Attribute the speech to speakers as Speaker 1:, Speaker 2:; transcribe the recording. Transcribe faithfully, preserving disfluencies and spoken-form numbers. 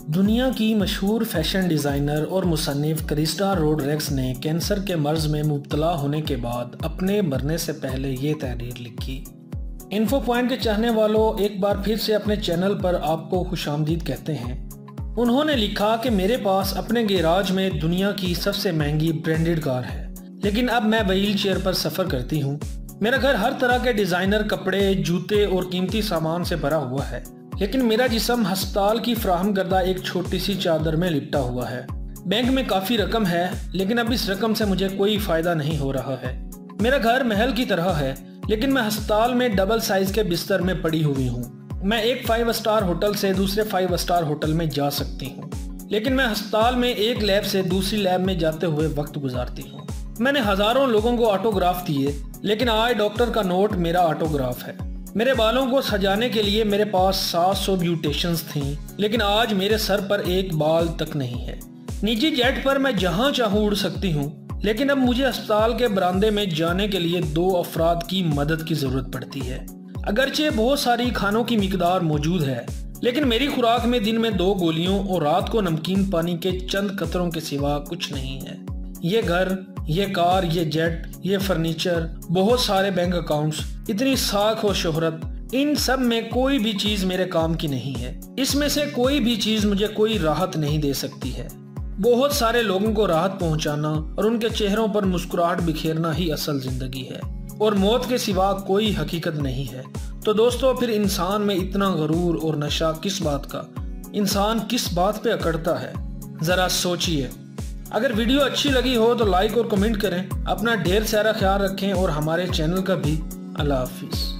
Speaker 1: दुनिया की मशहूर फैशन डिज़ाइनर और मुसन्निफ़ क्रिस्टा रोड्रिग्स ने कैंसर के मर्ज़ में मुब्तला होने के बाद अपने मरने से पहले ये तहरीर लिखी। इन्फो पॉइंट के चाहने वालों, एक बार फिर से अपने चैनल पर आपको खुशामदीद कहते हैं। उन्होंने लिखा कि मेरे पास अपने गैराज में दुनिया की सबसे महंगी ब्रांडेड कार है, लेकिन अब मैं व्हील चेयर पर सफ़र करती हूँ। मेरा घर हर तरह के डिज़ाइनर कपड़े, जूते और कीमती सामान से भरा हुआ है, लेकिन मेरा जिस्म हस्पताल की फ्राहम करदा एक छोटी सी चादर में लिपटा हुआ है। बैंक में काफ़ी रकम है, लेकिन अब इस रकम से मुझे कोई फ़ायदा नहीं हो रहा है। मेरा घर महल की तरह है, लेकिन मैं अस्पताल में डबल साइज के बिस्तर में पड़ी हुई हूँ। मैं एक फाइव स्टार होटल से दूसरे फाइव स्टार होटल में जा सकती हूँ, लेकिन मैं अस्पताल में एक लैब से दूसरी लैब में जाते हुए वक्त गुजारती हूँ। मैंने हज़ारों लोगों को ऑटोग्राफ दिए, लेकिन आज डॉक्टर का नोट मेरा ऑटोग्राफ है। मेरे बालों को सजाने के लिए मेरे पास सात सौ ब्यूटेशंस थीं, लेकिन आज मेरे सर पर एक बाल तक नहीं है। निजी जेट पर मैं जहां चाहूँ उड़ सकती हूँ, लेकिन अब मुझे अस्पताल के बरामदे में जाने के लिए दो अफराद की मदद की जरूरत पड़ती है। अगरचे बहुत सारी खानों की मिकदार मौजूद है, लेकिन मेरी खुराक में दिन में दो गोलियों और रात को नमकीन पानी के चंद कतरों के सिवा कुछ नहीं है। ये घर, ये कार, ये जेट, ये फर्नीचर, बहुत सारे बैंक अकाउंट्स, इतनी साख और शोहरत, इन सब में कोई भी चीज मेरे काम की नहीं है। इसमें से कोई भी चीज मुझे कोई राहत नहीं दे सकती है। बहुत सारे लोगों को राहत पहुंचाना और उनके चेहरों पर मुस्कुराहट बिखेरना ही असल जिंदगी है, और मौत के सिवा कोई हकीकत नहीं है। तो दोस्तों, फिर इंसान में इतना गरूर और नशा किस बात का? इंसान किस बात पे अकड़ता है? जरा सोचिए। अगर वीडियो अच्छी लगी हो तो लाइक और कमेंट करें। अपना ढेर सारा ख्याल रखें और हमारे चैनल का भी। अल्लाह हाफिज़।